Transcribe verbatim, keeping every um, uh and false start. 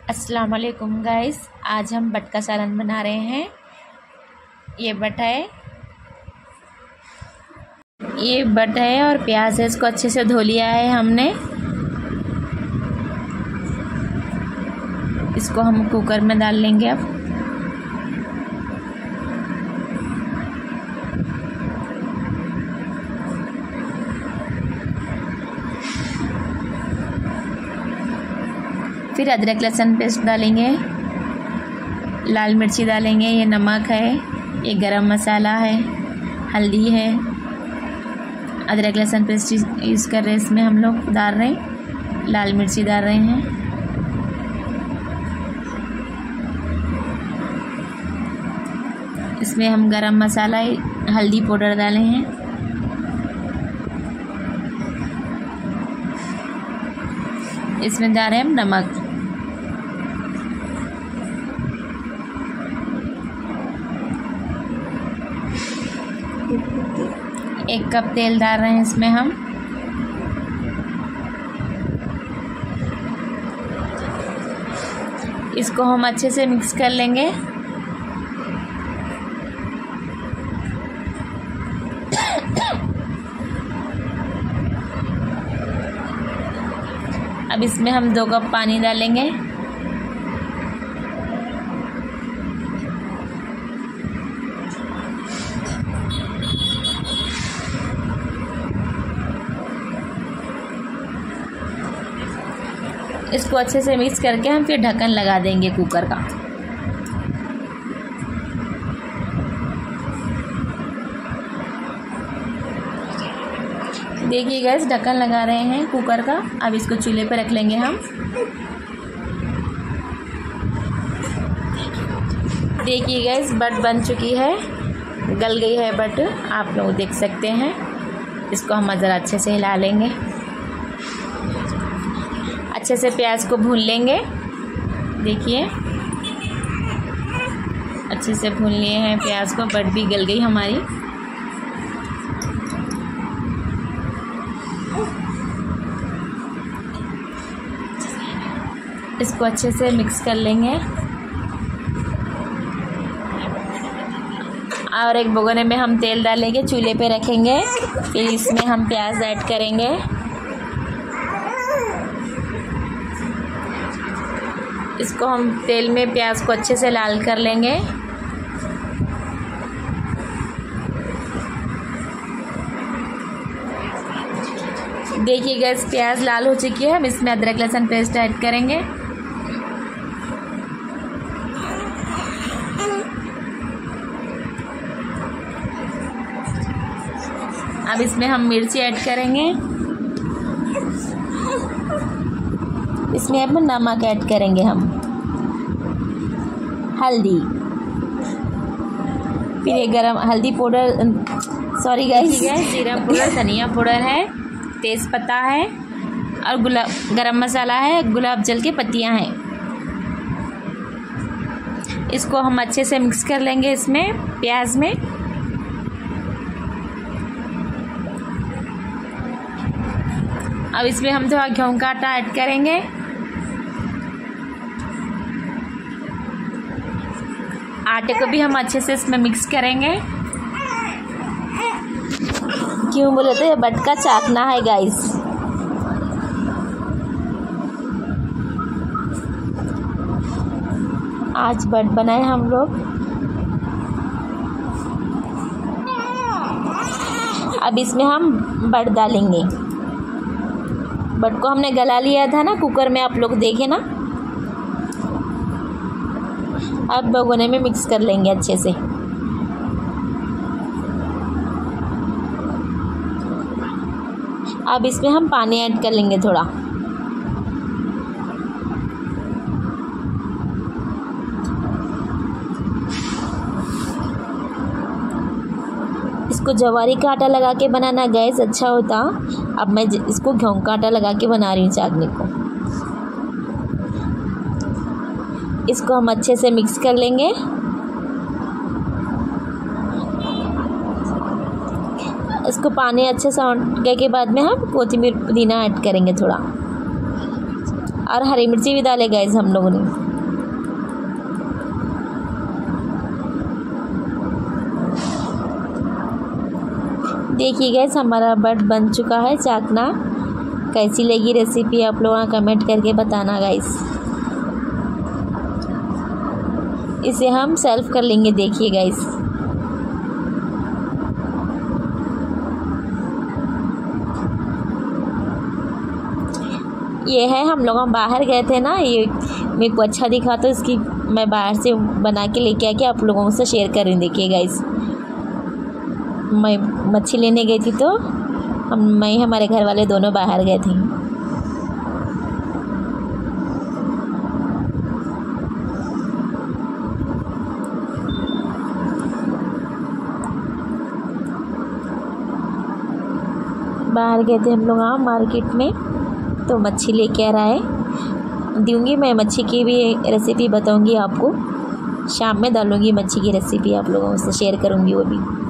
अस्सलाम वालेकुम गाइस, आज हम बट का सालन बना रहे हैं। ये बट है ये बट है और प्याज है। इसको अच्छे से धो लिया है हमने। इसको हम कुकर में डाल लेंगे अब। फिर अदरक लहसुन पेस्ट डालेंगे, लाल मिर्ची डालेंगे, ये नमक है, ये गरम मसाला है, हल्दी है, अदरक लहसुन पेस्ट यूज़ कर रहे हैं। इसमें हम लोग डाल रहे हैं, लाल मिर्ची डाल रहे हैं, इसमें हम गरम मसाला, हल्दी पाउडर डाले हैं, इसमें डाल रहे हैं हम नमक। एक कप तेल डाल रहे हैं इसमें हम। इसको हम अच्छे से मिक्स कर लेंगे। अब इसमें हम दो कप पानी डालेंगे। इसको अच्छे से मिक्स करके हम फिर ढक्कन लगा देंगे कुकर का। देखिए गैस, ढक्कन लगा रहे हैं कुकर का। अब इसको चूल्हे पर रख लेंगे हम। देखिए गैस, बट बन चुकी है, गल गई है बट, आप लोग देख सकते हैं। इसको हम ज़रा अच्छे से हिला लेंगे। अच्छे से प्याज को भून लेंगे। देखिए अच्छे से भून लिए हैं प्याज को, बट भी गल गई हमारी। इसको अच्छे से मिक्स कर लेंगे और एक भगोने में हम तेल डालेंगे, चूल्हे पे रखेंगे। फिर इसमें हम प्याज ऐड करेंगे। इसको हम तेल में प्याज को अच्छे से लाल कर लेंगे। देखिए गैस, प्याज लाल हो चुकी है। हम इसमें अदरक लहसुन पेस्ट ऐड करेंगे। अब इसमें हम मिर्ची ऐड करेंगे। इसमें अब नमक ऐड करेंगे हम, हल्दी, फिर ये गरम हल्दी पाउडर, सॉरी गाइस, जीरा पाउडर, धनिया पाउडर है, तेज़पत्ता है और गुलाब गरम मसाला है, गुलाब जल की पत्तियां हैं। इसको हम अच्छे से मिक्स कर लेंगे इसमें प्याज में। अब इसमें हम थोड़ा गेहूं का आटा ऐड करेंगे। आटे को भी हम अच्छे से इसमें मिक्स करेंगे। क्यों बोले तो ये बट का चाकना है गाइस। आज बट बनाए हम लोग। अब इसमें हम बट डालेंगे। बट को हमने गला लिया था ना कुकर में, आप लोग देखे ना। अब भगोने में मिक्स कर लेंगे अच्छे से। अब इसमें हम पानी ऐड कर लेंगे थोड़ा। इसको जवारी का आटा लगा के बनाना गैस अच्छा होता। अब मैं इसको गेहूं का आटा लगा के बना रही हूँ चाकनी को। इसको हम अच्छे से मिक्स कर लेंगे। इसको पानी अच्छे से औंटने के बाद में हम कोथिमीर पुदीना ऐड करेंगे थोड़ा। और हरी मिर्ची भी डाले गाइस हम लोगों ने। देखिए गाइस हमारा बट बन चुका है चाकना। कैसी लगी रेसिपी आप लोग कमेंट करके बताना गाइस। इसे हम सर्व कर लेंगे। देखिए गाइस ये है, हम लोग हम बाहर गए थे ना, ये मेरे को अच्छा दिखा तो इसकी मैं बाहर से बना के लेके आके आप लोगों से शेयर कर रही हूँ। देखिए गाइस मैं मच्छी लेने गई थी तो हम मैं हमारे घर वाले दोनों बाहर गए थे। बाहर गए थे हम लोग हाँ मार्केट में, तो मच्छी लेके आ रहा है। दूंगी मैं मच्छी की भी रेसिपी बताऊंगी आपको, शाम में डालूंगी मच्छी की रेसिपी आप लोगों से शेयर करूंगी वो भी।